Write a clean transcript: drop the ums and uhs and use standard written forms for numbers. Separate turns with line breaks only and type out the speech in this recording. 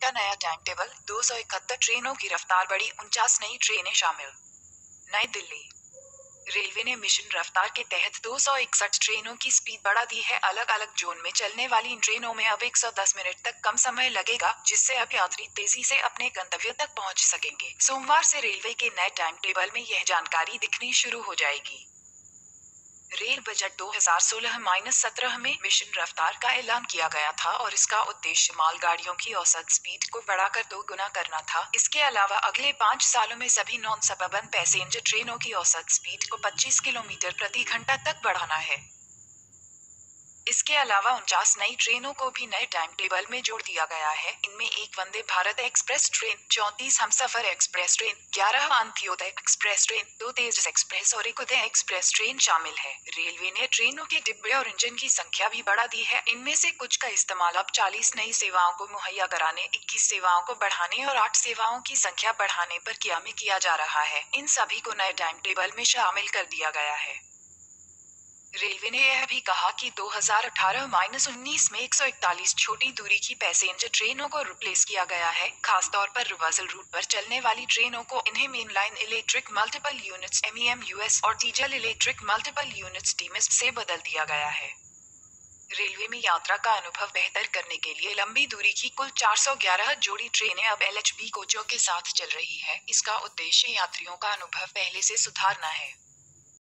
का नया time table, 271 ट्रेनों की रफ्तार बढ़ी, 49 नई ट्रेनें शामिल। नई दिल्ली रेलवे ने मिशन रफ्तार के तहत 261 ट्रेनों की स्पीड बढ़ा दी है। अलग अलग जोन में चलने वाली इन ट्रेनों में अब 110 मिनट तक कम समय लगेगा, जिससे अब यात्री तेजी से अपने गंतव्य तक पहुंच सकेंगे। सोमवार से रेलवे के नए टाइम टेबल में यह जानकारी दिखनी शुरू हो जाएगी। रेल बजट 2016-17 में मिशन रफ्तार का ऐलान किया गया था और इसका उद्देश्य मालगाड़ियों की औसत स्पीड को बढ़ाकर 2 गुना करना था। इसके अलावा अगले 5 सालों में सभी नॉन सबअर्बन पैसेंजर ट्रेनों की औसत स्पीड को 25 किलोमीटर प्रति घंटा तक बढ़ाना है। इसके अलावा 49 नई ट्रेनों को भी नए टाइम टेबल में जोड़ दिया गया है। इनमें एक Vande Bharat express train, 34 Humsafar express train, 11 Antyodaya express train, 2 Tejas express और 1 उदय एक्सप्रेस ट्रेन शामिल है। रेलवे ने ट्रेनों के डिब्बे और इंजन की संख्या भी बढ़ा दी है। इनमें से कुछ का इस्तेमाल अब 40 नई सेवाओं को मुहैया कराने, 21 सेवाओं को बढ़ाने और 8 सेवाओं की संख्या बढ़ाने पर किया जा रहा है। इन सभी को नए टाइम टेबल में शामिल कर दिया गया है। रेलवे ने यह भी कहा कि 2018-19 में 141 छोटी दूरी की पैसेंजर ट्रेनों को रिप्लेस किया गया है। खासतौर पर रिवर्सल रूट पर चलने वाली ट्रेनों को इन्हें mainline electric multiple units (MEMUS) और diesel electric multiple units (DMIS) से बदल दिया गया है। रेलवे में यात्रा का अनुभव बेहतर करने के लिए लंबी दूरी की कुल 411 जोड़ी ट्रेनें अब LHB कोचों के साथ चल रही है। इसका उद्देश्य यात्रियों का अनुभव पहले से सुधारना है।